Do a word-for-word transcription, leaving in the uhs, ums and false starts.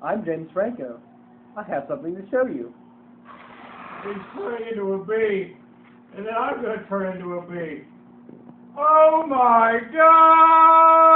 I'm James Franco. I have something to show you. He's turning into a bee, and then I'm going to turn into a bee. Oh my God!